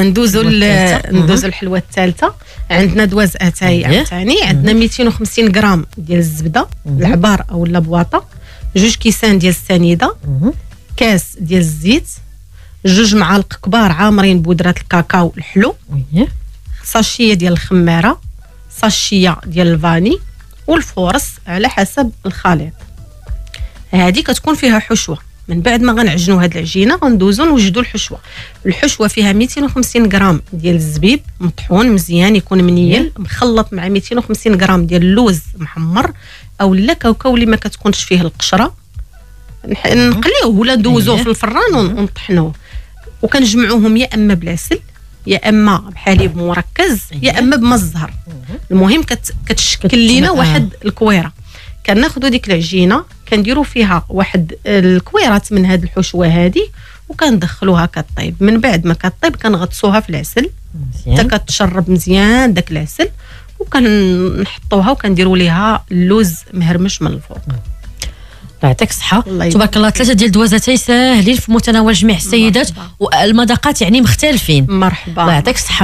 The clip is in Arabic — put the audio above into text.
ندوزو الحلوه الثالثه. عندنا دواز اتاي عاوتاني، عندنا 250 غرام ديال الزبده العبار او البواطه، 2 كيسان ديال السنيده، كاس ديال الزيت، 2 معالق كبار عامرين بودره الكاكاو الحلو، ساشيه ديال الخماره، ساشيه ديال الفاني، والفورس على حسب الخليط. هذه كتكون فيها حشوه. من بعد ما غنعجنوا هاد العجينه غندوزو نوجدوا الحشوه فيها 250 غرام ديال الزبيب مطحون مزيان، يكون منيل مخلط مع 250 غرام ديال اللوز محمر او لا كاوكاو اللي ما كتكونش فيه القشره، نقليوه ولا ندوزوه في الفران ونطحنوه، وكنجمعوهم يا اما بالعسل يا اما بحليب مركز يا اما بما الزهر. المهم كتشكل لينا واحد الكويره. كناخذوا ديك العجينه كنديروا فيها واحد الكويرات من هاد الحشوه هذه وكندخلوها كطيب. من بعد ما كطيب كنغطسوها في العسل حتى كتشرب مزيان داك العسل، وكنحطوها وكنديروا ليها اللوز مهرمش من الفوق. يعطيك الصحة. تبارك الله، 3 ديال الدوازاتي ساهلين في متناول جميع السيدات، والمذاقات يعني مختلفين. مرحبا، الله يعطيك الصحة.